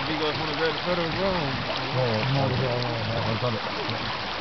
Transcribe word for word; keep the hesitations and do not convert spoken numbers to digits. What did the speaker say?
Big old from the red federal ground. Oh, no, no, no, no, no.